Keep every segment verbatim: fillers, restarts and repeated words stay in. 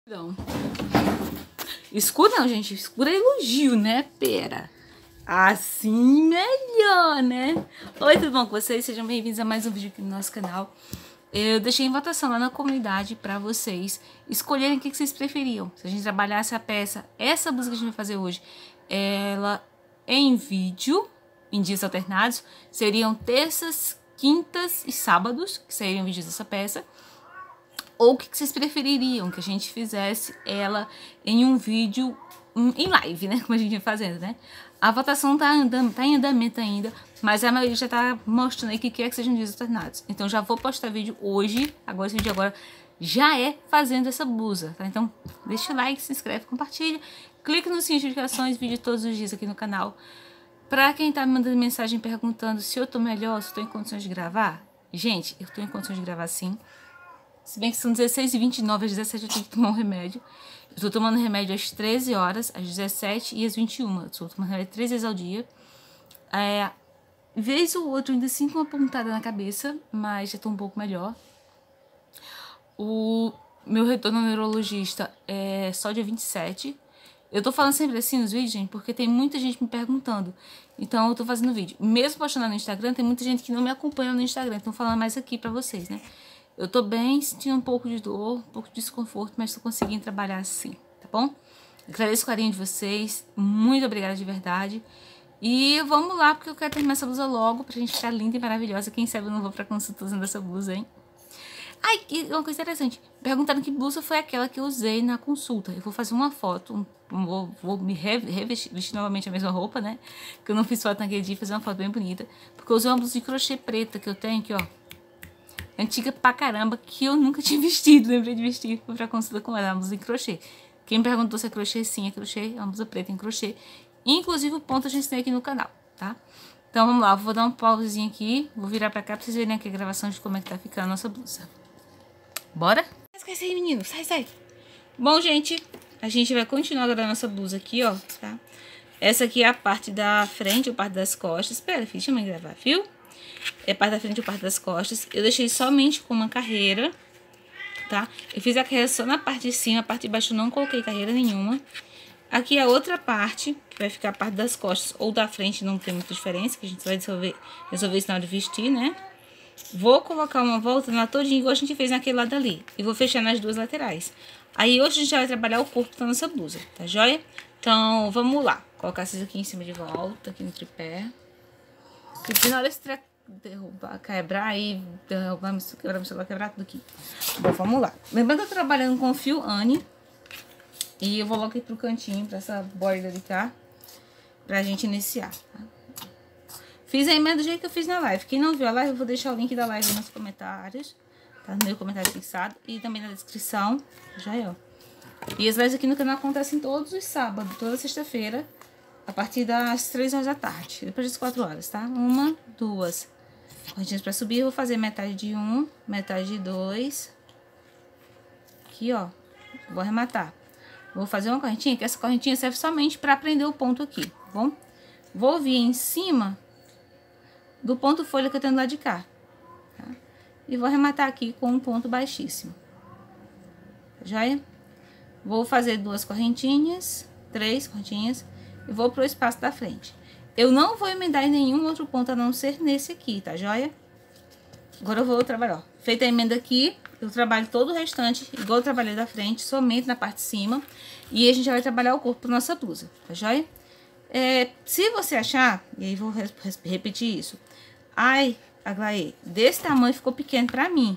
Não. Escudo não, gente. Escudo é elogio, né? Pera. Assim melhor, né? Oi, tudo bom com vocês? Sejam bem-vindos a mais um vídeo aqui no nosso canal. Eu deixei em votação lá na comunidade para vocês escolherem o que vocês preferiam. Se a gente trabalhasse a peça, essa blusa que a gente vai fazer hoje, ela em vídeo, em dias alternados, seriam terças, quintas e sábados, que seriam vídeos dessa peça. Ou o que vocês prefeririam que a gente fizesse ela em um vídeo em live, né? Como a gente vai fazendo, né? A votação tá, andando, tá em andamento ainda, mas a maioria já tá mostrando aí que quer que sejam dias alternados. Então já vou postar vídeo hoje, agora esse vídeo agora já é fazendo essa blusa, tá? Então deixa o like, se inscreve, compartilha, clica no sininho de notificações, vídeo todos os dias aqui no canal. Pra quem tá me mandando mensagem perguntando se eu tô melhor, se eu tô em condições de gravar, gente, eu tô em condições de gravar sim. Se bem que são dezesseis e vinte e nove, às dezessete eu tenho que tomar um remédio. Eu tô tomando remédio às treze horas, às dezessete e às vinte e uma. Eu tô tomando remédio três vezes ao dia. É, vez ou outra eu ainda sinto uma pontada na cabeça, mas já tô um pouco melhor. O meu retorno ao neurologista é só dia vinte e sete. Eu tô falando sempre assim nos vídeos, gente, porque tem muita gente me perguntando. Então eu tô fazendo vídeo. Mesmo postando no Instagram, tem muita gente que não me acompanha no Instagram. Então falando mais aqui pra vocês, né? Eu tô bem, sentindo um pouco de dor, um pouco de desconforto, mas tô conseguindo trabalhar assim, tá bom? Agradeço o carinho de vocês, muito obrigada de verdade. E vamos lá, porque eu quero terminar essa blusa logo, pra gente ficar linda e maravilhosa. Quem sabe eu não vou pra consulta usando essa blusa, hein? Ai, e uma coisa interessante, perguntaram que blusa foi aquela que eu usei na consulta. Eu vou fazer uma foto, um, vou, vou me revestir, vestir novamente a mesma roupa, né? Que eu não fiz foto naquele dia, fazer uma foto bem bonita. Porque eu usei uma blusa de crochê preta que eu tenho aqui, ó. Antiga pra caramba, que eu nunca tinha vestido. Lembrei de vestir, fui pra consulta com ela, uma blusa em crochê. Quem me perguntou se é crochê, sim, é crochê, é uma blusa preta em crochê. Inclusive o ponto a gente tem aqui no canal, tá? Então vamos lá, vou dar um pausezinho aqui, vou virar pra cá pra vocês verem aqui a gravação de como é que tá ficando a nossa blusa. Bora? Esquece aí, menino, sai, sai. Bom, gente, a gente vai continuar agora a nossa blusa aqui, ó, tá? Essa aqui é a parte da frente, a parte das costas. Espera, filho, deixa eu me gravar, viu? É parte da frente e parte das costas. Eu deixei somente com uma carreira, tá? Eu fiz a carreira só na parte de cima, a parte de baixo eu não coloquei carreira nenhuma. Aqui é a outra parte, que vai ficar a parte das costas ou da frente, não tem muita diferença, que a gente vai resolver, resolver isso na hora de vestir, né? Vou colocar uma volta na todinha, igual a gente fez naquele lado ali. E vou fechar nas duas laterais. Aí hoje a gente vai trabalhar o corpo da nossa blusa, tá joia? Então, vamos lá. Colocar esses aqui em cima de volta, aqui no tripé. Porque na hora esse treco derrubar, quebrar e derrubar, quebrar meu celular, quebrar tudo aqui. Bom, vamos lá. Lembrando que eu tô trabalhando com fio Anne. E eu vou logo aqui pro cantinho, pra essa borda de cá. Pra gente iniciar, tá? Fiz a emenda do jeito que eu fiz na live. Quem não viu a live, eu vou deixar o link da live nos comentários. Tá? No meu comentário fixado. E também na descrição. Já é, ó. E as lives aqui no canal acontecem todos os sábados, toda sexta-feira. A partir das três horas da tarde. Depois das quatro horas, tá? Uma, duas correntinhas pra subir. Eu vou fazer metade de um, metade de dois. Aqui, ó. Vou arrematar. Vou fazer uma correntinha, que essa correntinha serve somente pra prender o ponto aqui, tá bom? Vou vir em cima do ponto folha que eu tenho do lado de cá, tá? E vou arrematar aqui com um ponto baixíssimo. Joia? Vou fazer duas correntinhas, três correntinhas. E vou pro espaço da frente. Eu não vou emendar em nenhum outro ponto a não ser nesse aqui, tá joia? Agora eu vou trabalhar, ó. Feita a emenda aqui, eu trabalho todo o restante, igual eu trabalhei da frente, somente na parte de cima. E a gente já vai trabalhar o corpo da nossa blusa, tá joia? É, se você achar, e aí vou repetir isso. Ai, Aglaê, desse tamanho ficou pequeno pra mim.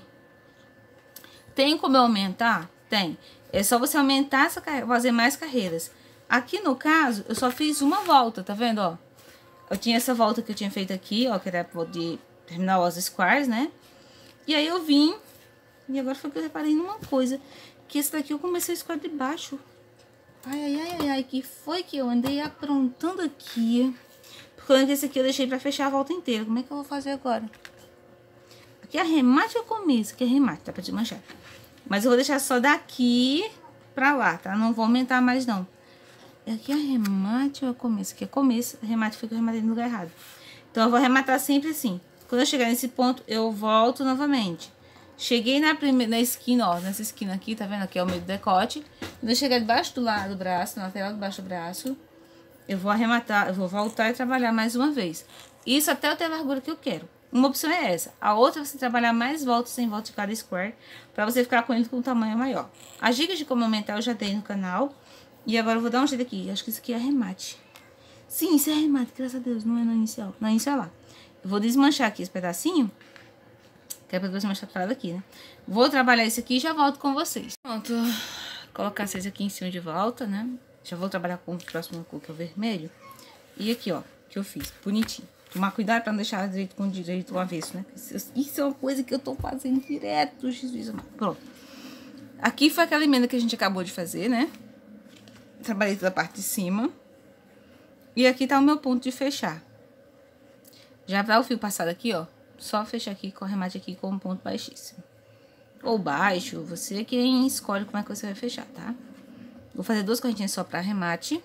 Tem como eu aumentar? Tem. É só você aumentar, essa, fazer mais carreiras. Aqui no caso, eu só fiz uma volta, tá vendo, ó? Eu tinha essa volta que eu tinha feito aqui, ó, que era de terminar os squares, né? E aí eu vim, e agora foi que eu reparei numa coisa, que esse daqui eu comecei a square de baixo. Ai, ai, ai, ai, ai, que foi que eu andei aprontando aqui. Porque esse aqui eu deixei pra fechar a volta inteira. Como é que eu vou fazer agora? Aqui é arremate ou começo? Aqui é arremate, dá pra desmanchar. Mas eu vou deixar só daqui pra lá, tá? Não vou aumentar mais, não. Aqui é arremate ou é começo? Aqui é começo, arremate foi que eu arrematei no lugar errado. Então, eu vou arrematar sempre assim. Quando eu chegar nesse ponto, eu volto novamente. Cheguei na primeira, na esquina, ó, nessa esquina aqui, tá vendo? Aqui é o meio do decote. Quando eu chegar debaixo do lado do braço, na lateral debaixo do braço, eu vou arrematar, eu vou voltar e trabalhar mais uma vez. Isso até eu ter a largura que eu quero. Uma opção é essa. A outra é você trabalhar mais voltas em volta de cada square, pra você ficar com ele com um tamanho maior. As dicas de como aumentar eu já dei no canal. E agora eu vou dar um jeito aqui. Acho que isso aqui é arremate. Sim, isso é arremate, graças a Deus, não é na inicial. Na inicial lá. Eu vou desmanchar aqui esse pedacinho. Que é pra desmanchar a parada aqui, né? Vou trabalhar isso aqui e já volto com vocês. Pronto. Vou colocar vocês aqui em cima de volta, né? Já vou trabalhar com o próximo cor, que é o vermelho. E aqui, ó, que eu fiz, bonitinho. Tomar cuidado pra não deixar direito com direito o avesso, né? Isso é uma coisa que eu tô fazendo direto, Jesus amado. Pronto. Aqui foi aquela emenda que a gente acabou de fazer, né? Trabalhei toda a parte de cima. E aqui tá o meu ponto de fechar. Já pra o fio passado aqui, ó, só fechar aqui com o arremate aqui com um ponto baixíssimo. Ou baixo, você é quem escolhe como é que você vai fechar, tá? Vou fazer duas correntinhas só pra arremate.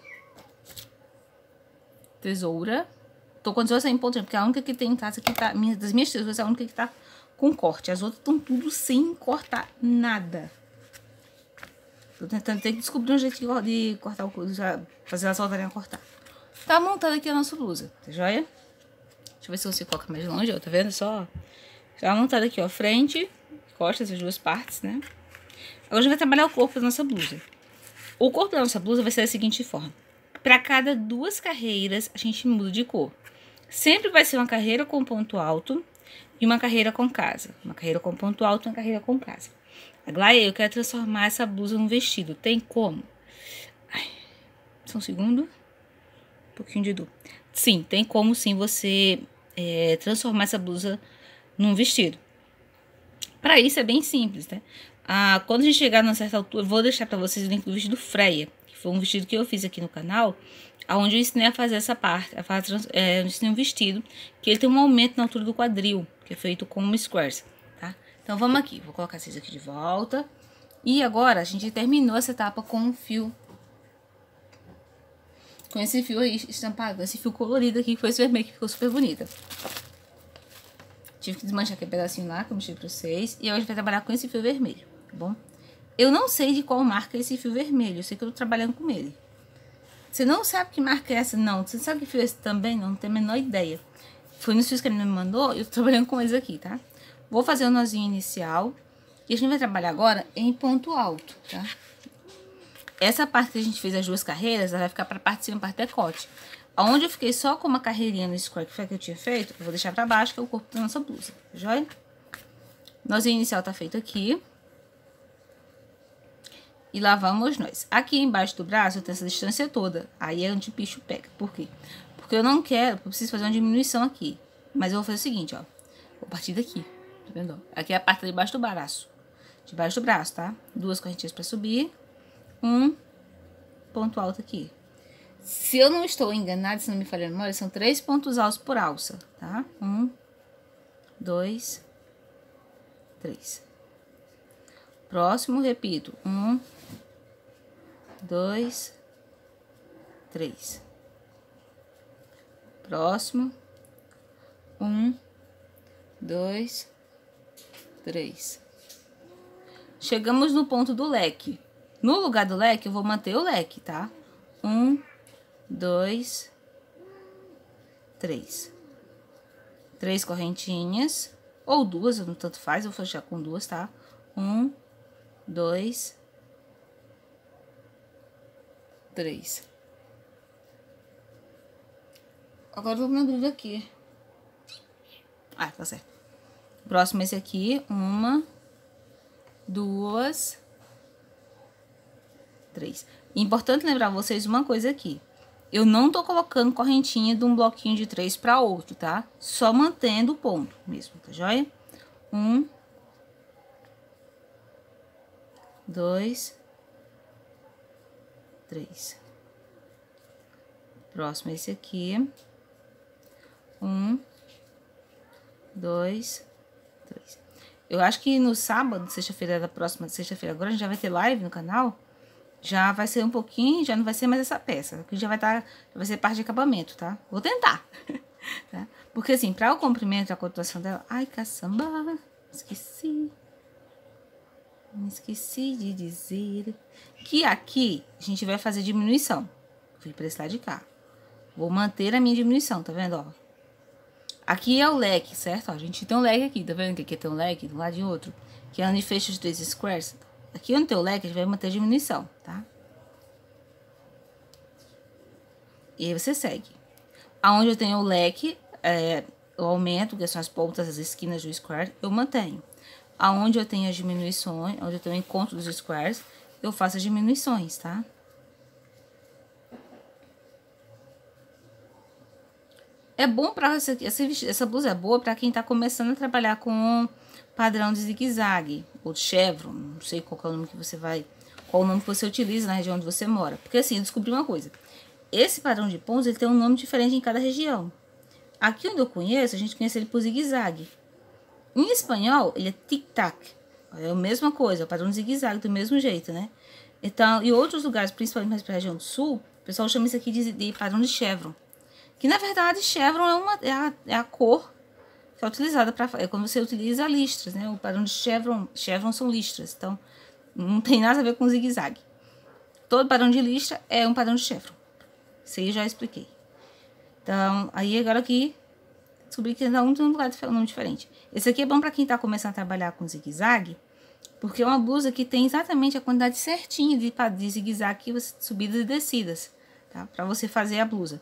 Tesoura. Tô com tesoura sem ponto, porque a única que tem em casa aqui tá... Minha, das minhas tesouras é a única que tá com corte. As outras estão tudo sem cortar nada. Tô tentando ter que descobrir um jeito de cortar o couro, fazer elas voltarem a cortar. Tá montada aqui a nossa blusa, tá joia? Deixa eu ver se você coloca mais longe, ó, tá vendo só? Já montada aqui, ó, frente, costas, as duas partes, né? Agora a gente vai trabalhar o corpo da nossa blusa. O corpo da nossa blusa vai ser da seguinte forma. Para cada duas carreiras, a gente muda de cor. Sempre vai ser uma carreira com ponto alto e uma carreira com casa. Uma carreira com ponto alto e uma carreira com casa. Agora eu quero transformar essa blusa num vestido. Tem como? Ai, só um segundo. Um pouquinho de dúvida. Sim, tem como sim você é, transformar essa blusa num vestido. Para isso é bem simples, né? Ah, quando a gente chegar numa certa altura, vou deixar para vocês o link do vestido Freia, que foi um vestido que eu fiz aqui no canal, onde eu ensinei a fazer essa parte, a fazer, é, eu ensinei um vestido, que ele tem um aumento na altura do quadril, que é feito com um squares, tá? Então vamos aqui, vou colocar vocês aqui de volta. E agora a gente terminou essa etapa com um fio, com esse fio aí estampado, esse fio colorido aqui, que foi esse vermelho, que ficou super bonita. Tive que desmanchar aquele pedacinho lá, que eu mostrei pra vocês. E hoje a gente vai trabalhar com esse fio vermelho, tá bom? Eu não sei de qual marca é esse fio vermelho. Eu sei que eu tô trabalhando com ele. Você não sabe que marca é essa? Não. Você sabe que fio é esse também? Não, não tenho a menor ideia. Foi nos fios que ele me mandou e eu tô trabalhando com eles aqui, tá? Vou fazer o nozinho inicial. E a gente vai trabalhar agora em ponto alto, tá? Essa parte que a gente fez as duas carreiras, ela vai ficar pra parte de cima, parte decote. Onde eu fiquei só com uma carreirinha no square que foi que eu tinha feito, eu vou deixar pra baixo, que é o corpo da nossa blusa, joia? Nozinho inicial tá feito aqui. E lá vamos nós. Aqui embaixo do braço eu tenho essa distância toda. Aí é onde o bicho pega. Por quê? Porque eu não quero, eu preciso fazer uma diminuição aqui. Mas eu vou fazer o seguinte, ó. Vou partir daqui, tá vendo? Aqui é a parte de baixo do braço. Debaixo do braço, tá? Duas correntinhas pra subir. Um ponto alto aqui. Se eu não estou enganada, se não me falha a memória, são três pontos altos por alça, tá? Um, dois, três. Próximo, repito. Um, dois, três. Próximo. Um, dois, três. Chegamos no ponto do leque. No lugar do leque, eu vou manter o leque, tá? Um, dois, três. Três correntinhas, ou duas, não tanto faz, eu vou fechar com duas, tá? Um, dois, três. Agora eu vou na dúvida aqui. Ah, tá certo. Próximo esse aqui, uma, duas, três. Importante lembrar vocês uma coisa aqui. Eu não tô colocando correntinha de um bloquinho de três para outro, tá? Só mantendo o ponto mesmo, tá joia? Um, dois, três. Próximo esse aqui. Um, dois, três. Eu acho que no sábado, sexta-feira da próxima sexta-feira, agora a gente já vai ter live no canal. Já vai ser um pouquinho, já não vai ser mais essa peça. Aqui já vai estar, tá, vai ser parte de acabamento, tá? Vou tentar. Tá? Porque assim, para o comprimento e a continuação dela... Ai, caçamba, esqueci. esqueci de dizer que aqui a gente vai fazer diminuição. Fui para esse lado de cá. Vou manter a minha diminuição, tá vendo, ó? Aqui é o leque, certo? Ó, a gente tem um leque aqui, tá vendo que aqui tem um leque do lado de outro? Que é onde fecha os dois squares. Aqui onde tem o leque, a gente vai manter a diminuição, tá? E aí você segue. Aonde eu tenho o leque, é, eu aumento, que são as pontas, as esquinas do square, eu mantenho. Aonde eu tenho as diminuições, onde eu tenho o encontro dos squares, eu faço as diminuições, tá? É bom para essa, essa, essa blusa é boa para quem tá começando a trabalhar com padrão de zigue-zague ou de chevron, não sei qual é o nome que você vai, qual o nome que você utiliza na região onde você mora. Porque assim, eu descobri uma coisa. Esse padrão de pontos, ele tem um nome diferente em cada região. Aqui onde eu conheço, a gente conhece ele por zigue-zague. Em espanhol, ele é tic-tac. É a mesma coisa, é o padrão de zigue-zague do mesmo jeito, né? Então, em outros lugares, principalmente mais para a região do sul, o pessoal chama isso aqui de, de padrão de chevron. Que na verdade chevron é, uma, é, a, é a cor que é utilizada para é quando você utiliza listras, né? O padrão de chevron, chevron são listras, então não tem nada a ver com zigue-zague. Todo padrão de listra é um padrão de chevron. Isso aí eu já expliquei. Então, aí agora aqui descobri que cada um tem um lugar um nome diferente. Esse aqui é bom para quem está começando a trabalhar com zigue-zague, porque é uma blusa que tem exatamente a quantidade certinha de, de zigue-zague, subidas e descidas, tá? Para você fazer a blusa.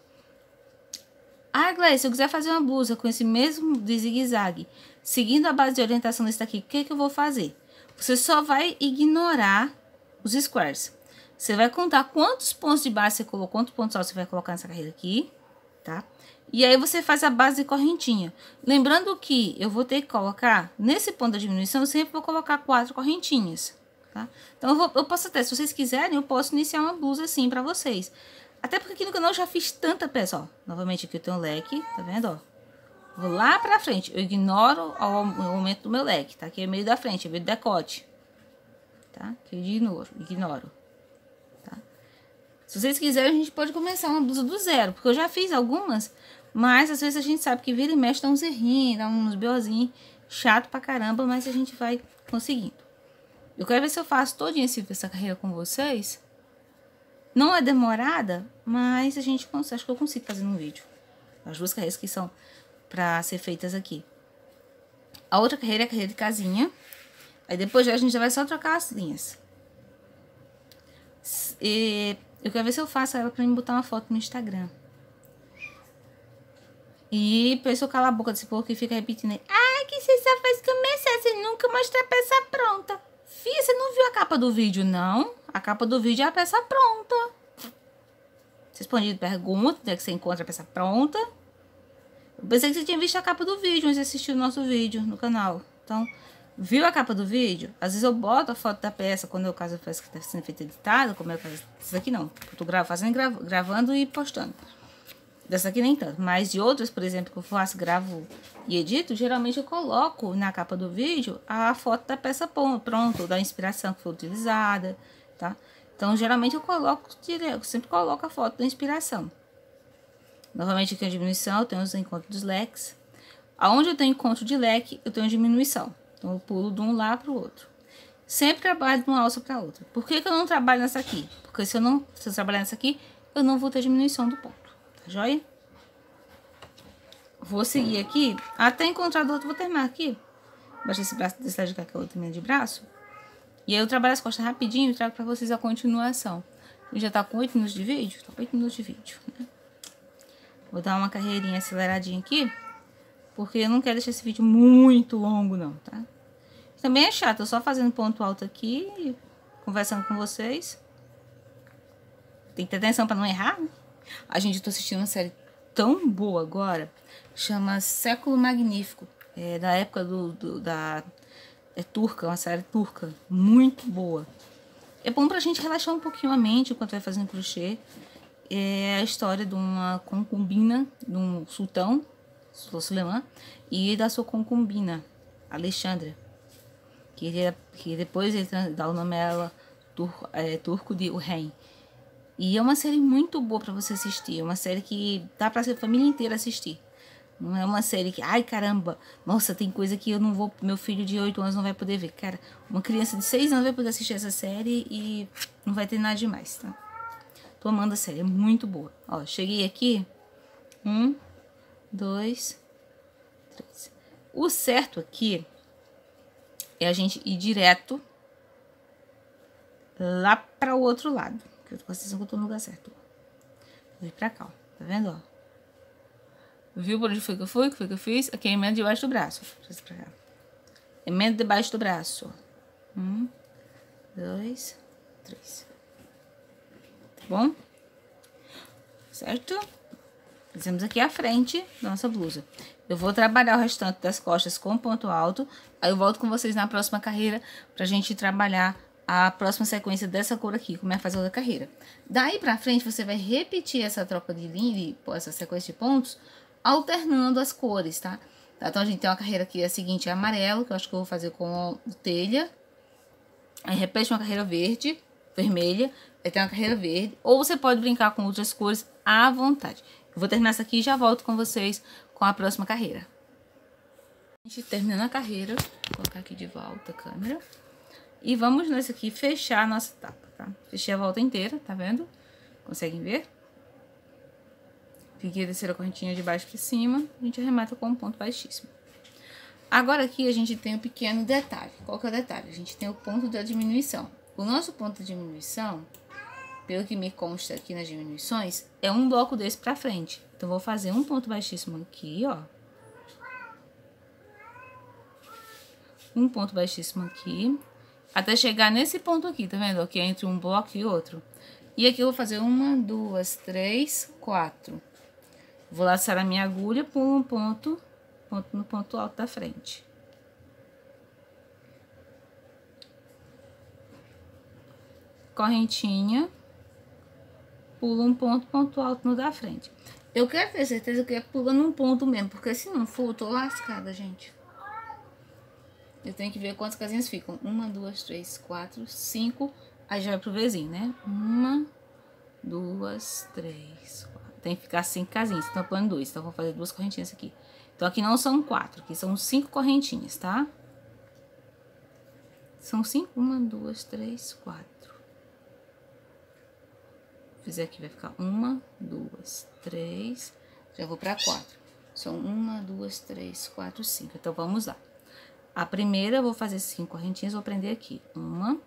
Ah, Gleice, se eu quiser fazer uma blusa com esse mesmo de zigue-zague, seguindo a base de orientação desse daqui, o que, que eu vou fazer? Você só vai ignorar os squares. Você vai contar quantos pontos de base você colocou, quantos pontos altos você vai colocar nessa carreira aqui, tá? E aí você faz a base de correntinha. Lembrando que eu vou ter que colocar, nesse ponto da diminuição, eu sempre vou colocar quatro correntinhas, tá? Então eu, vou, eu posso até, se vocês quiserem, eu posso iniciar uma blusa assim pra vocês. Até porque aqui no canal eu já fiz tanta peça, ó. Novamente aqui eu tenho um leque, tá vendo, ó? Vou lá pra frente, eu ignoro o aumento do meu leque, tá? Aqui é meio da frente, é meio do decote, tá? Que eu ignoro, ignoro, tá? Se vocês quiserem, a gente pode começar uma blusa do zero, porque eu já fiz algumas, mas às vezes a gente sabe que vira e mexe, dá uns errinhos, dá uns beozinhos, chato pra caramba, mas a gente vai conseguindo. Eu quero ver se eu faço todinha essa carreira com vocês. Não é demorada, mas a gente consegue, acho que eu consigo fazer num vídeo. As duas carreiras que são para ser feitas aqui. A outra carreira é a carreira de casinha. Aí depois já a gente já vai só trocar as linhas. E eu quero ver se eu faço ela para me botar uma foto no Instagram. E depois eu calo a boca desse povo que fica repetindo aí. Ai, que você só faz começar, você nunca mostra a peça pronta. Fia, você não viu a capa do vídeo, não? A capa do vídeo é a peça pronta. Respondido pergunta, onde é que você encontra a peça pronta. Eu pensei que você tinha visto a capa do vídeo, mas assistiu o nosso vídeo no canal. Então, viu a capa do vídeo? Às vezes eu boto a foto da peça quando é o caso da peça que está sendo feita editada, como é o caso dessa aqui não. Eu tô gravo, fazendo, gravo, gravando e postando. Dessa aqui nem tanto, mas de outras, por exemplo, que eu faço, gravo e edito, geralmente eu coloco na capa do vídeo a foto da peça pronta, da inspiração que foi utilizada, tá? Então, geralmente eu coloco direto, eu sempre coloco a foto da inspiração. Novamente aqui a diminuição, eu tenho os encontros dos leques. Aonde eu tenho encontro de leque, eu tenho diminuição. Então, eu pulo de um lá para o outro. Sempre trabalho de uma alça para outra. Por que que eu não trabalho nessa aqui? Porque se eu não se eu trabalhar nessa aqui, eu não vou ter diminuição do ponto. Tá joia? Vou seguir aqui até encontrar do outro. Vou terminar aqui. Baixar esse braço desse lado de cá, que é o outro de braço. E aí eu trabalho as costas rapidinho e trago pra vocês a continuação. Eu já tá com oito minutos de vídeo? Tá com oito minutos de vídeo, né? Vou dar uma carreirinha aceleradinha aqui. Porque eu não quero deixar esse vídeo muito longo, não, tá? Também é chato, eu só fazendo ponto alto aqui, conversando com vocês. Tem que ter atenção pra não errar, né? A gente, eu tô assistindo uma série tão boa agora, chama Século Magnífico. É da época do, do da... É turca, uma série turca, muito boa. É bom pra gente relaxar um pouquinho a mente enquanto vai fazendo crochê. É a história de uma concubina, de um sultão, Suleiman, e da sua concubina, Alexandra. Que, ele, que depois ele dá o nome a ela, tur, é, turco de Urrem. E é uma série muito boa pra você assistir. É uma série que dá pra a família inteira assistir. Não é uma série que, ai caramba, nossa, tem coisa que eu não vou, meu filho de oito anos não vai poder ver. Cara, uma criança de seis anos vai poder assistir essa série e não vai ter nada demais, tá? Tô amando a série, é muito boa. Ó, cheguei aqui. Um, dois, três. O certo aqui é a gente ir direto lá para o outro lado. Que eu tô com a sensação que eu tô no lugar certo. Vou ir pra cá, ó. Tá vendo, ó? Viu por onde foi que eu fui? O que foi que eu fiz? Aqui, emenda debaixo do braço. Pra cá. Emenda debaixo do braço. Um, dois, três. Tá bom? Certo? Fizemos aqui a frente da nossa blusa. Eu vou trabalhar o restante das costas com ponto alto. Aí eu volto com vocês na próxima carreira pra gente trabalhar a próxima sequência dessa cor aqui, como é fazer outra carreira. Daí pra frente você vai repetir essa troca de linha, essa sequência de pontos, alternando as cores, tá? Então a gente tem uma carreira aqui, a seguinte é amarelo, que eu acho que eu vou fazer com telha. Aí repete uma carreira verde, vermelha, aí tem uma carreira verde. Ou você pode brincar com outras cores à vontade. Eu vou terminar essa aqui e já volto com vocês com a próxima carreira. A gente terminando a carreira, vou colocar aqui de volta a câmera. E vamos nessa aqui fechar a nossa tapa, tá? Fechei a volta inteira, tá vendo? Conseguem ver? Peguei a terceira correntinha de baixo para cima, a gente arremata com um ponto baixíssimo. Agora aqui a gente tem um pequeno detalhe. Qual que é o detalhe? A gente tem o ponto da diminuição. O nosso ponto de diminuição, pelo que me consta aqui nas diminuições, é um bloco desse pra frente. Então, vou fazer um ponto baixíssimo aqui, ó. Um ponto baixíssimo aqui. Até chegar nesse ponto aqui, tá vendo? Aqui é entre um bloco e outro. E aqui eu vou fazer uma, duas, três, quatro. Vou laçar a minha agulha por um ponto, ponto no ponto alto da frente. Correntinha. Pula um ponto, ponto alto no da frente. Eu quero ter certeza que é pulando um ponto mesmo, porque se não for, eu tô lascada, gente. Eu tenho que ver quantas casinhas ficam. Uma, duas, três, quatro, cinco. Aí já vai pro vizinho, né? Uma, duas, três, quatro. Tem que ficar cinco casinhas. Então, eu pulando dois. Então, eu vou fazer duas correntinhas aqui. Então, aqui não são quatro. Aqui são cinco correntinhas, tá? São cinco. Uma, duas, três, quatro. Fizer aqui, vai ficar uma, duas, três. Já vou pra quatro. São uma, duas, três, quatro, cinco. Então, vamos lá. A primeira, eu vou fazer cinco correntinhas, vou prender aqui. Uma.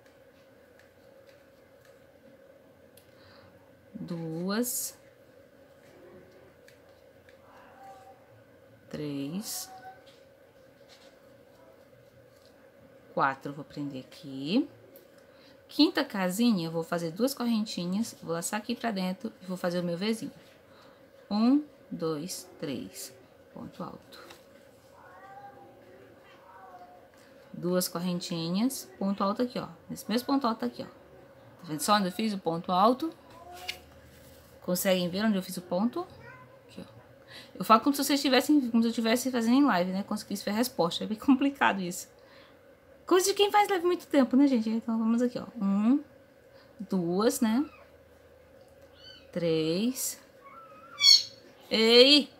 Duas. Três. Quatro, vou prender aqui. Quinta casinha, eu vou fazer duas correntinhas, vou laçar aqui pra dentro e vou fazer o meu Vzinho. Um, dois, três. Ponto alto. Duas correntinhas, ponto alto aqui, ó. Nesse mesmo ponto alto aqui, ó. Tá vendo só onde eu fiz o ponto alto? Conseguem ver onde eu fiz o ponto? Aqui, ó. Eu falo como se vocês estivessem, como se eu estivesse fazendo em live, né? Conseguisse ver a resposta. É bem complicado isso. Coisa de quem faz live muito tempo, né, gente? Então, vamos aqui, ó. Um, duas, né? Três. Ei!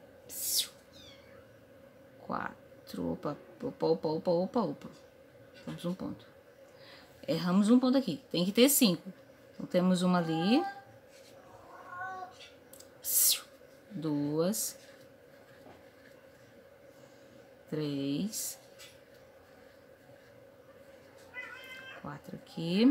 Quatro. Opa, opa, opa, opa, opa, opa. Temos um ponto. Erramos um ponto aqui. Tem que ter cinco. Então, temos uma ali. Duas. Três. Quatro aqui.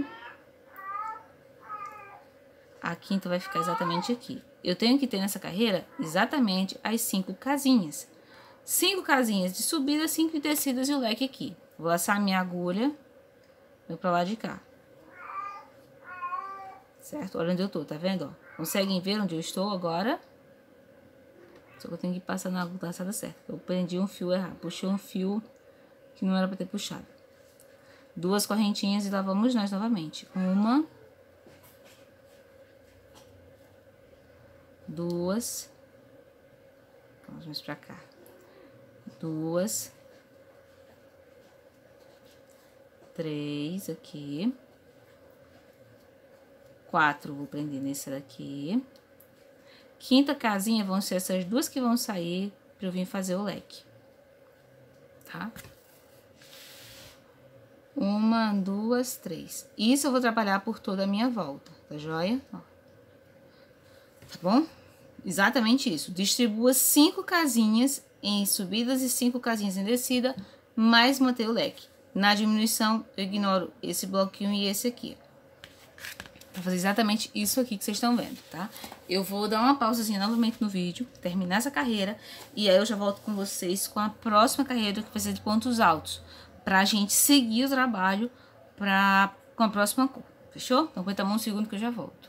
A quinta vai ficar exatamente aqui. Eu tenho que ter nessa carreira exatamente as cinco casinhas. Cinco casinhas de subida, cinco de descidas e o leque aqui. Vou laçar a minha agulha. Vou pra lá de cá. Certo? Olha onde eu tô, tá vendo? Ó? Conseguem ver onde eu estou agora? Só que eu tenho que passar na laçada certa. Eu prendi um fio errado. Puxei um fio que não era pra ter puxado. Duas correntinhas e lá vamos nós novamente. Uma. Duas. Vamos mais pra cá. Duas. Três aqui. Quatro, vou prender nesse daqui. Quinta casinha vão ser essas duas que vão sair para eu vir fazer o leque, tá? Uma, duas, três. Isso eu vou trabalhar por toda a minha volta, tá joia? Ó. Tá bom? Exatamente isso. Distribua cinco casinhas em subidas e cinco casinhas em descida, mais manter o leque. Na diminuição, eu ignoro esse bloquinho e esse aqui. Vou fazer exatamente isso aqui que vocês estão vendo, tá? Eu vou dar uma pausazinha novamente no vídeo, terminar essa carreira, e aí eu já volto com vocês com a próxima carreira, que vai ser de pontos altos, pra gente seguir o trabalho pra, com a próxima cor, fechou? Então aguenta um segundo que eu já volto.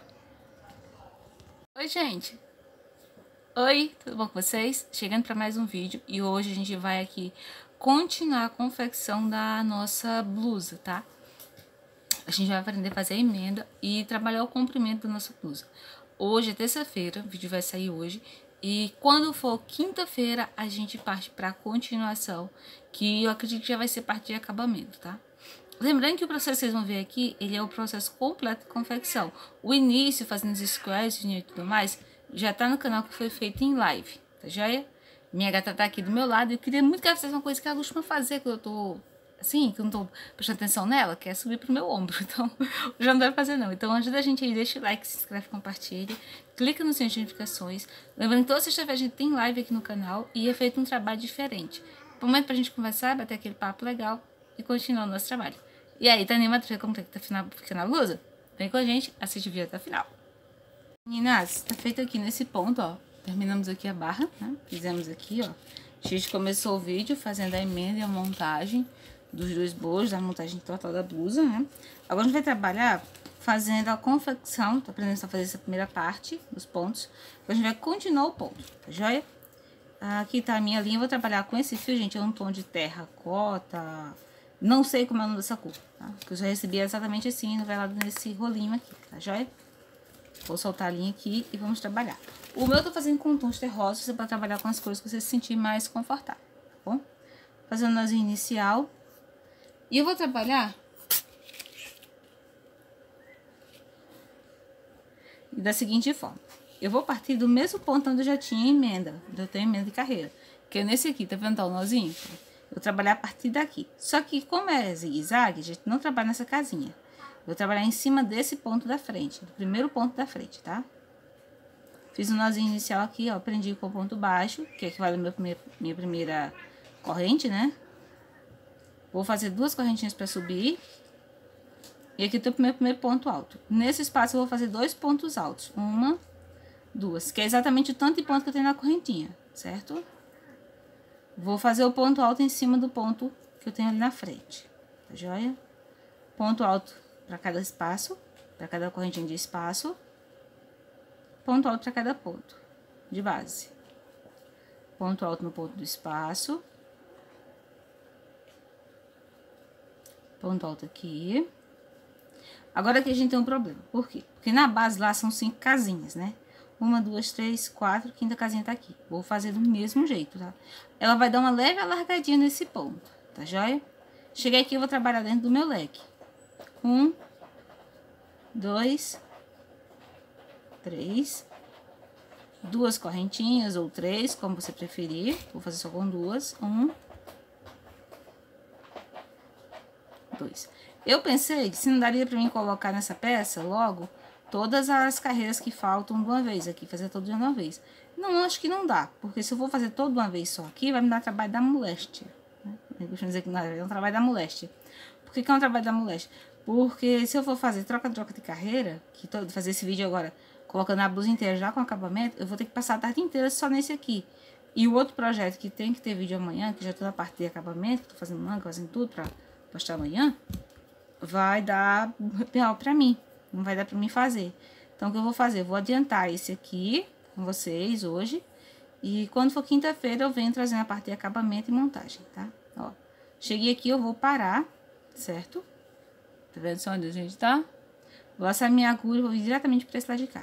Oi, gente! Oi, tudo bom com vocês? Chegando para mais um vídeo, e hoje a gente vai aqui continuar a confecção da nossa blusa, tá? A gente vai aprender a fazer a emenda e trabalhar o comprimento da nossa blusa. Hoje é terça-feira, o vídeo vai sair hoje. E quando for quinta-feira, a gente parte para a continuação, que eu acredito que já vai ser parte de acabamento, tá? Lembrando que o processo que vocês vão ver aqui, ele é o processo completo de confecção. O início, fazendo os squares e tudo mais, já tá no canal que foi feito em live, tá joia? Minha gata tá aqui do meu lado e eu queria muito que ela fizesse uma coisa que ela costuma fazer quando eu tô... assim, que eu não tô prestando atenção nela, que é subir pro meu ombro, então já não deve fazer não. Então ajuda a gente aí, deixa o like, se inscreve, compartilha, clica no sininho de notificações. Lembrando que toda sexta-feira a gente tem live aqui no canal e é feito um trabalho diferente. Momento pra gente conversar, bater aquele papo legal e continuar o nosso trabalho. E aí, tá animado pra ver como tá ficando a blusa? Vem com a gente, assiste o vídeo até o final. Meninas, tá feito aqui nesse ponto, ó. Terminamos aqui a barra, né? Fizemos aqui, ó. A gente começou o vídeo fazendo a emenda e a montagem dos dois bolos, da montagem total da blusa, né? Agora a gente vai trabalhar fazendo a confecção, tô aprendendo a fazer essa primeira parte dos pontos. Agora a gente vai continuar o ponto, tá joia? Aqui tá a minha linha, eu vou trabalhar com esse fio, gente, é um tom de terracota, não sei como é o nome dessa cor, tá? Que eu já recebi exatamente assim, novelado nesse rolinho aqui, tá joia? Vou soltar a linha aqui e vamos trabalhar. O meu eu tô fazendo com tons terrosos, você pode trabalhar com as cores que você se sentir mais confortável, tá bom? Fazendo o nozinho inicial. E eu vou trabalhar da seguinte forma. Eu vou partir do mesmo ponto onde eu já tinha emenda, onde eu tenho emenda de carreira. Que é nesse aqui, tá vendo o nozinho? Eu vou trabalhar a partir daqui. Só que como é zigue-zague, a gente não trabalha nessa casinha. Eu vou trabalhar em cima desse ponto da frente, do primeiro ponto da frente, tá? Fiz um nozinho inicial aqui, ó, prendi com o ponto baixo, que equivale a minha primeira, minha primeira corrente, né? Vou fazer duas correntinhas para subir. E aqui tem o meu primeiro ponto alto. Nesse espaço eu vou fazer dois pontos altos. Uma, duas. Que é exatamente o tanto de ponto que eu tenho na correntinha, certo? Vou fazer o ponto alto em cima do ponto que eu tenho ali na frente. Tá joia? Ponto alto para cada espaço. Para cada correntinha de espaço. Ponto alto para cada ponto de base. Ponto alto no ponto do espaço. Ponto alto aqui. Agora aqui a gente tem um problema. Por quê? Porque na base lá são cinco casinhas, né? Uma, duas, três, quatro, quinta casinha tá aqui. Vou fazer do mesmo jeito, tá? Ela vai dar uma leve alargadinha nesse ponto, tá joia? Cheguei aqui, eu vou trabalhar dentro do meu leque. Um, dois, três, duas correntinhas ou três, como você preferir. Vou fazer só com duas. Um, dois. Eu pensei que se não daria pra mim colocar nessa peça logo todas as carreiras que faltam de uma vez aqui, fazer tudo de uma vez. Não, acho que não dá, porque se eu for fazer toda uma vez só aqui, vai me dar trabalho da moléstia, né? Eu costumo dizer que não é um trabalho da moléstia. Por que que é um trabalho da moléstia? Porque se eu for fazer troca-troca de carreira, que todo, fazer esse vídeo agora, colocando a blusa inteira já com acabamento, eu vou ter que passar a tarde inteira só nesse aqui. E o outro projeto que tem que ter vídeo amanhã, que já tô na parte de acabamento, que tô fazendo manga, fazendo tudo pra postar amanhã, vai dar real pra mim, não vai dar pra mim fazer. Então, o que eu vou fazer? Eu vou adiantar esse aqui com vocês hoje, e quando for quinta-feira eu venho trazendo a parte de acabamento e montagem, tá? Ó, cheguei aqui, eu vou parar, certo? Tá vendo só onde a gente tá? Vou assar minha agulha e vou vir diretamente pra esse lado de cá.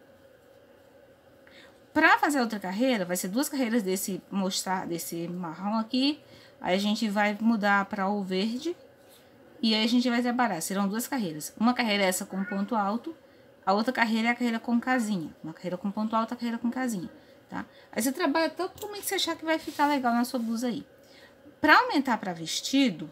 Pra fazer a outra carreira, vai ser duas carreiras desse mostrar, desse marrom aqui, aí a gente vai mudar para o verde. E aí a gente vai trabalhar, serão duas carreiras. Uma carreira essa com ponto alto A outra carreira é a carreira com casinha. Uma carreira com ponto alto, a carreira com casinha, tá? Aí você trabalha totalmente que você achar que vai ficar legal na sua blusa aí. Pra aumentar pra vestido,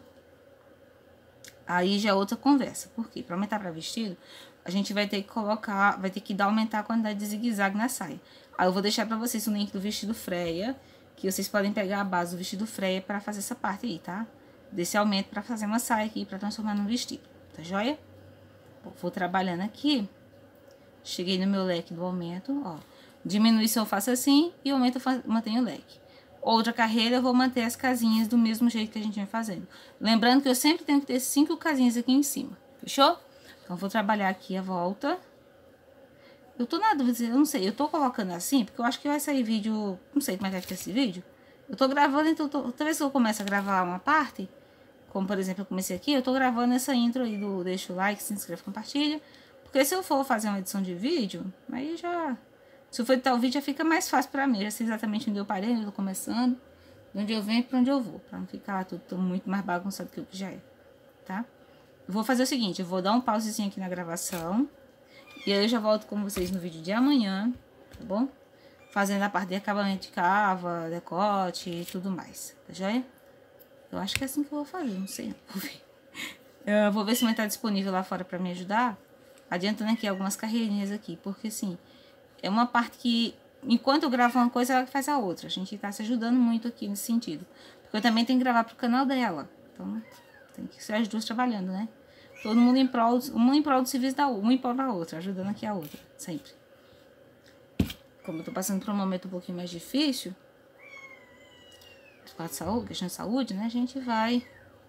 aí já é outra conversa. Por quê? Pra aumentar pra vestido, a gente vai ter que colocar, vai ter que dar, aumentar a quantidade de zigue-zague na saia. Aí eu vou deixar pra vocês o link do vestido freia, que vocês podem pegar a base do vestido freia pra fazer essa parte aí, tá? Desse aumento pra fazer uma saia aqui, pra transformar num vestido, tá joia? Vou trabalhando aqui. Cheguei no meu leque do aumento, ó. Diminuição eu faço assim e aumento eu faço, mantenho o leque. Outra carreira eu vou manter as casinhas do mesmo jeito que a gente vem fazendo. Lembrando que eu sempre tenho que ter cinco casinhas aqui em cima, fechou? Então, eu vou trabalhar aqui a volta. Eu tô na dúvida, eu não sei, eu tô colocando assim, porque eu acho que vai sair vídeo, não sei como é que vai ficar esse vídeo. Eu tô gravando, então, tô, toda vez que eu começo a gravar uma parte, como por exemplo eu comecei aqui, eu tô gravando essa intro aí do deixa o like, se inscreve, compartilha. Porque se eu for fazer uma edição de vídeo, aí já... Se eu for editar o vídeo, já fica mais fácil pra mim. Já sei exatamente onde eu parei, onde eu tô começando, de onde eu venho e pra onde eu vou. Pra não ficar tudo muito mais bagunçado que o que já é, tá? Eu vou fazer o seguinte, eu vou dar um pausezinho aqui na gravação. E aí eu já volto com vocês no vídeo de amanhã, tá bom? Fazendo a parte de acabamento de cava, decote e tudo mais, tá joia? Eu acho que é assim que eu vou fazer, não sei, vou ver. Eu vou ver se vai estar disponível lá fora pra me ajudar. Adiantando aqui algumas carreirinhas aqui, porque assim, é uma parte que, enquanto eu gravo uma coisa, ela faz a outra. A gente tá se ajudando muito aqui nesse sentido. Porque eu também tenho que gravar pro canal dela. Então, tem que ser as duas trabalhando, né? Todo mundo em prol, uma em prol do serviço da uma em prol da outra, ajudando aqui a outra, sempre. Como eu tô passando por um momento um pouquinho mais difícil, por causa de saúde, questão de saúde, né? A gente vai...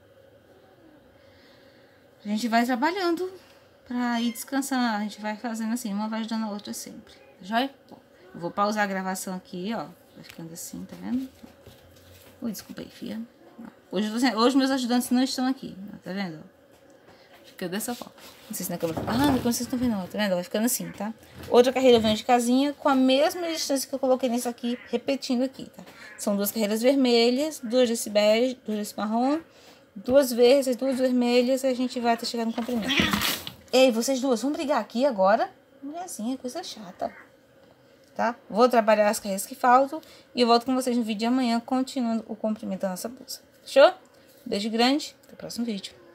A gente vai trabalhando pra ir descansando, a gente vai fazendo assim, uma vai ajudando a outra sempre, tá joia? Bom, eu vou pausar a gravação aqui, ó, vai ficando assim, tá vendo? Ui, desculpa aí, filha. Hoje, você, hoje meus ajudantes não estão aqui, tá vendo? Fica dessa forma. Não sei se na câmera... Ah, como vocês estão vendo, tá vendo? Vai ficando assim, tá? Outra carreira eu venho de casinha com a mesma distância que eu coloquei nesse aqui, repetindo aqui, tá? São duas carreiras vermelhas, duas desse bege, duas desse marrom, duas verdes, duas vermelhas, e a gente vai até chegar no comprimento. Ei, vocês duas, vão brigar aqui agora? Mulherzinha, coisa chata. Tá? Vou trabalhar as carreiras que faltam e eu volto com vocês no vídeo de amanhã, continuando o comprimento da nossa blusa. Fechou? Beijo grande, até o próximo vídeo.